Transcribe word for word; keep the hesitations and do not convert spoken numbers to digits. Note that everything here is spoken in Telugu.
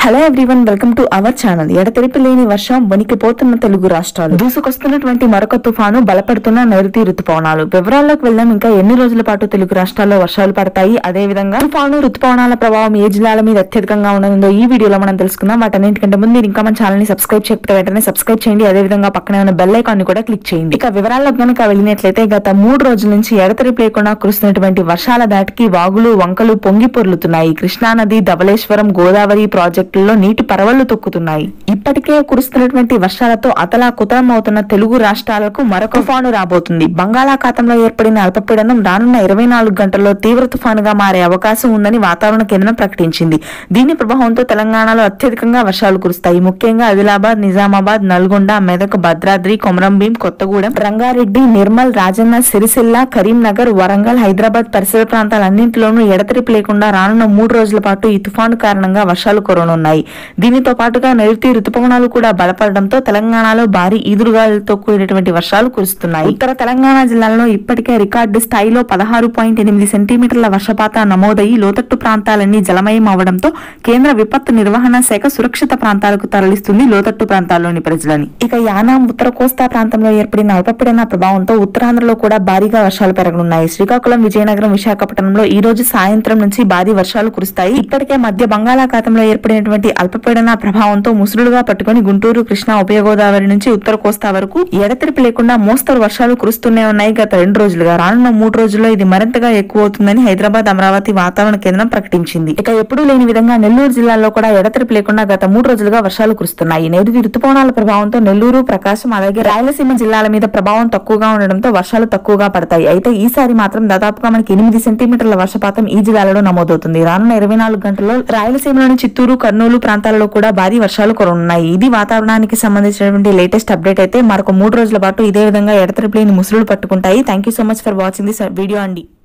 Hello everyone, welcome to our channel. ఎడతెరిపి లేని వర్షం వణికిపోతున్న తెలుగు రాష్ట్రాలు, దూసుకొస్తున్నటువంటి మరొక తుఫాను, బలపడుతున్న నైరుతి రుతుపవనాలు. వివరాల్లోకి వెళ్దాం. ఇంకా ఎన్ని రోజుల పాటు తెలుగు రాష్ట్రాల్లో వర్షాలు పడతాయి, అదే విధంగా తుఫాను రుతుపవనాల ప్రభావం ఏ జిల్లాల మీద అత్యధికంగా ఉండనుందో ఈ వీడియోలో మనం తెలుసుకుందాం. వాటన్నింటికంటే ముందు మీరు ఇంకా మన ఛానల్ ని సబ్స్క్రైబ్ చేయకపోతే వెంటనే సబ్స్క్రైబ్ చేయండి. అదే విధంగా పక్కనే ఉన్న బెల్ ఐకాన్ ని కూడా క్లిక్ చేయండి. ఇక వివరాల్లోకి కనుక వెళ్ళినట్లయితే గత మూడు రోజుల నుంచి ఎడతెరిపి లేకుండా కురుస్తున్నటువంటి వర్షాల దాటికి వాగులు వంకలు పొంగి పొర్లుతున్నాయి. కృష్ణానది, ధవళేశ్వరం, గోదావరి ప్రాజెక్టుల్లో నీటి పరవళ్లు తొక్కుతున్నాయి. ఇప్పటికే కురుస్తున్నటువంటి వర్షాలతో అతలా కుతలం అవుతున్న తెలుగు రాష్ట్రాలకు మరొక తుఫాను రాబోతుంది. బంగాళాఖాతంలో ఏర్పడిన అల్పపీడనం రానున్న ఇరవై నాలుగు గంటల్లో తీవ్ర తుఫానుగా మారే అవకాశం ఉందని వాతావరణ కేంద్రం ప్రకటించింది. దీని ప్రభావంతో తెలంగాణలో అత్యధికంగా వర్షాలు కురుస్తాయి. ముఖ్యంగా ఆదిలాబాద్, నిజామాబాద్, నల్గొండ, మెదక్, భద్రాద్రి, కొమరంభీం, కొత్తగూడెం, రంగారెడ్డి, నిర్మల్, రాజన్న సిరిసిల్ల, కరీంనగర్, వరంగల్, హైదరాబాద్ పరిసర ప్రాంతాలన్నింటిలోనూ ఎడతెరిపి లేకుండా రానున్న మూడు రోజుల పాటు ఈ తుఫాను కారణంగా వర్షాలు కురవనున్నాయి. దీనితో పాటుగా నైరుతి రుతుపవనాలు కూడా బలపడడంతో తెలంగాణలో భారీ ఈదురుగాలులతో కూడినటువంటి వర్షాలు కురుస్తున్నాయి. ఉత్తర తెలంగాణ జిల్లాల్లో ఇప్పటికే రికార్డు స్థాయిలో పదహారు పాయింట్ ఎనిమిది సెంటీమీటర్ల వర్షపాతం నమోదయ్యి లోతట్టు ప్రాంతాలన్నీ జలమయం అవడంతో కేంద్ర విపత్తు నిర్వహణ శాఖ సురక్షిత ప్రాంతాలకు తరలిస్తుంది లోతట్టు ప్రాంతాల్లోని ప్రజలని. ఇక యానాం, ఉత్తర కోస్తా ప్రాంతంలో ఏర్పడిన అల్పపీడన ప్రభావంతో ఉత్తరాంధ్రలో కూడా భారీగా వర్షాలు పెరగనున్నాయి. శ్రీకాకుళం, విజయనగరం, విశాఖపట్నంలో ఈ రోజు సాయంత్రం నుంచి భారీ వర్షాలు కురుస్తాయి. ఇప్పటికే మధ్య బంగాళాఖాతంలో ఏర్పడినటువంటి అల్పపీడన ప్రభావంతో ముసురులుగా పట్టుకుని గుంటూరు, కృష్ణా, ఉభయ గోదావరి నుంచి ఉత్తర కోస్తా వరకు ఎడతెరిపి లేకుండా మోస్తరు వర్షాలు కురుస్తూనే ఉన్నాయి గత రెండు రోజులుగా. రానున్న మూడు రోజుల్లో ఇది మరింతగా ఎక్కువ అవుతుందని హైదరాబాద్, అమరావతి వాతావరణ కేంద్రం ప్రకటించింది. ఇక ఎప్పుడూ లేని విధంగా నెల్లూరు జిల్లాలో కూడా ఎడతెరిపి లేకుండా గత మూడు రోజులుగా వర్షాలు కురుస్తున్నాయి. నైరుతి రుతుపవనాల ప్రభావంతో నెల్లూరు, ప్రకాశం, అలాగే రాయలసీమ జిల్లాల మీద ప్రభావం తక్కువగా ఉండడంతో వర్షాలు తక్కువగా పడతాయి. అయితే ఈసారి మాత్రం దాదాపుగా మనకి ఎనిమిది సెంటీమీటర్ల వర్షపాతం ఈ జిల్లాలో నమోదవుతుంది. రానున్న ఇరవై నాలుగు గంటల్లో రాయలసీమలోని చిత్తూరు, కర్నూలు ప్రాంతాలలో కూడా భారీ వర్షాలు కురవనున్నాయి. ఇది వాతావరణానికి సంబంధించినటువంటి లేటెస్ట్ అప్డేట్. అయితే మరొక మూడు రోజుల పాటు ఇదే విధంగా ఎడతెరిపి లేని ముసురులు పట్టుకుంటాయి. Thank you so much for watching this video అండి.